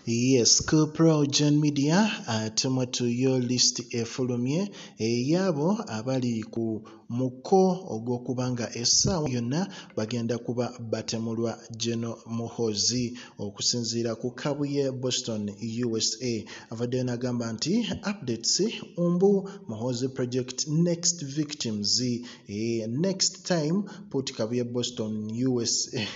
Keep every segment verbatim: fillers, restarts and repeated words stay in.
Yes, ku PROJOURN Media tumwe tuyo list efulumye eyabo abali ku muko ogw'okubanga essaawa yonna bagenda kuba batemulwa General Muhoozi okusinziira ku kabuye Boston U S A. Avaddeyo n'agamba nti updates umbu Muhoozi project next victims eh, next time put kabuye Boston U S A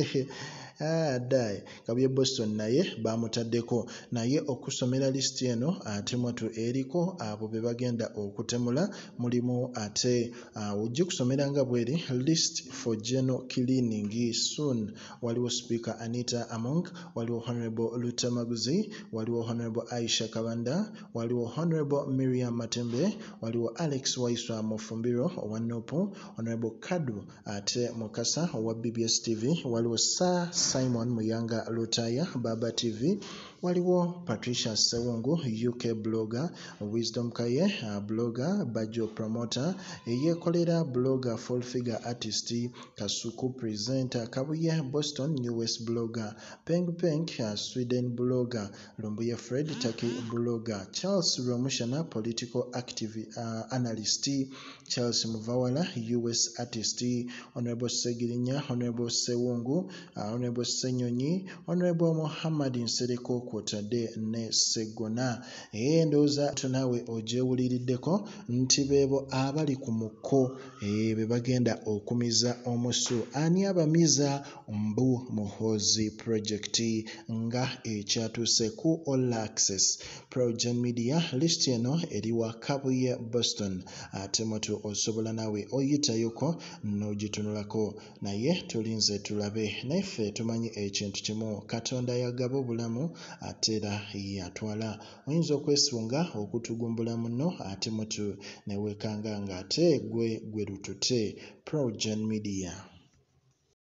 Ah, dai kabuye Boston naye bamutaddeko naye okusomera list eno ate mwatu eriko abo be bagenda okutemula mulimu ate uh, ujje kusomera nga bweri list for general cleaning soon. Waliwo speaker Anita Among, waliwo honorable Lutamaguzi, waliwo honorable Aisha Kabanda, waliwo honorable Miriam Matembe, waliwo Alex Waiswa Mufumbiro owa Nopu, honorable Kadu ate Mukasa owa B B S T V, waliwo Sir Simon Muyanga Lutaya Baba T V, waliwo Patricia Sewungu U K blogger, Wisdom Kaye uh, blogger, Bajja promoter, eyekolera blogger, full figure artist, Kasuku presenter, Kabuye Boston U S blogger, Peng Peng uh, Sweden blogger, Lumbuye Fred Taki blogger, Charles Romushana political active uh, analyst, Charles Muvawala U S artist, Honorable Segirinya, Honorable Sewungu, uh, Honorable Senyonyi, Honorable Muhammad Nsereko Bakooeddeyo ne Segona. Endooza tunawe ogyewuliriddeko nti beebo abali ku muko e, be bagenda okumiza omusu. Ani abamiza? Mbu Muhoozi project nga ekyatuuse ku olaxess. PROJOURN Media list eno eriwa kabuye Boston ate mutu osobola nawe oyitayoko n'ogitunulako naye tulinze tulabe naffe tumanyi ekintu kimu Katonda yagaba obulamu ate era yatwala. Oyinza okwesunga okutugumbula muno ate mutu newekanga nga ate gwe gwe lutute. PROJOURN Media.